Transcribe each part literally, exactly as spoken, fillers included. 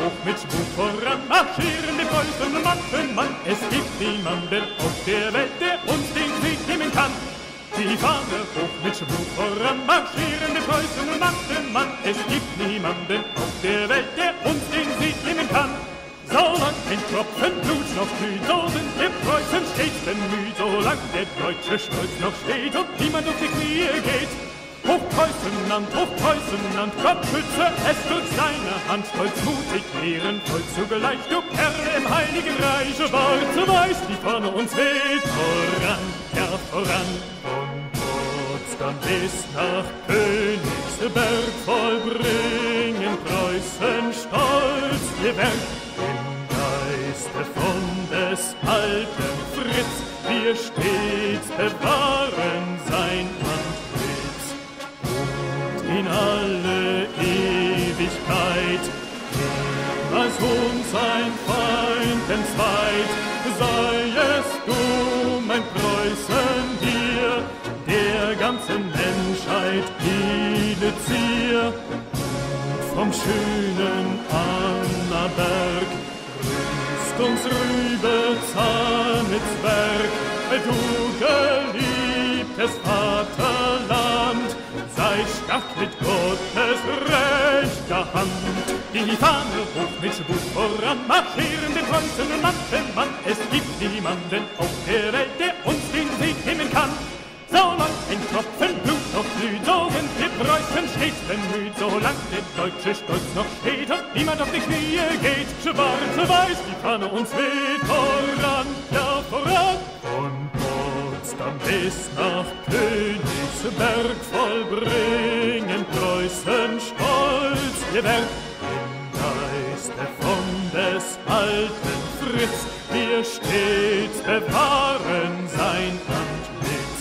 hoch mit Schwung voran, marschieren die Preußen Mann für Mann. Es gibt niemanden auf der Welt, der uns den Sieg nehmen kann. Die Fahne hoch mit Schwung voran, marschieren die Preußen Mann für Mann. Es gibt niemanden auf der Welt, der uns den Sieg nehmen kann. Solang ein Tropfen Blut noch glüht, so sind wir Preußen stets bemüht. Solang der deutsche Stolz noch steht und niemand auf die Knie geht. Hoch Preußenland, hoch Preußenland, Gott schütze es durch seine Hand. Stolz, mutig, ehrenvoll zugleich, du Perle im Heiligen Reich. Schwarze Weiß, die Fahne uns weht, voran, ja voran. Von Potsdam bis nach Königsberg vollbringen Preußen stolz ihr Werk. Im Geiste von des alten Fritz, wir stets bewahren sein Antlitz. Und in alle Ewigkeit, als uns ein Feind entzweit, sei es du, mein Preußen, hier, der ganzen Menschheit Elizier. Vom schönen Annaberg rüst uns rüber Zahnitzberg, du geliebtes Vaterland, sei stark mit Gottes rechter Hand. Die Fahne hoch mit Schwung voran, marschieren den Preußen Mann für Mann. Es gibt niemanden auf der Welt, der uns den Sieg nehmen kann. Solang ein Tropfen Blut noch glüht, so sind wir Preußen stets bemüht. Solang der deutsche Stolz noch steht und niemand auf die Knie geht. Schwarze Weiß, die Fahne uns weht, voran, ja voran. Von Potsdam bis nach Königsberg vollbringen Preußen stolz ihr Werk. Im Geiste von des alten Fritz, wir stets bewahren sein Antlitz.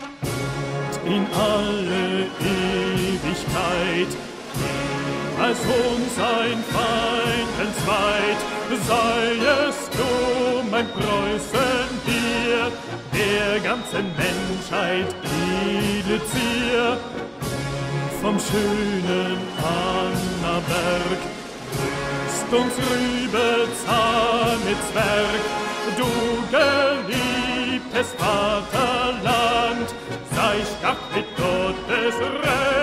In alle Ewigkeit, als uns ein Feind entzweit, sei es du, mein Preußen, dir, der ganzen Menschheit Elizier. Vom schönen Annaberg rüst uns rüber Zahnitzberg, du geliebtes Vaterland, sei stark mit Gottes Recht.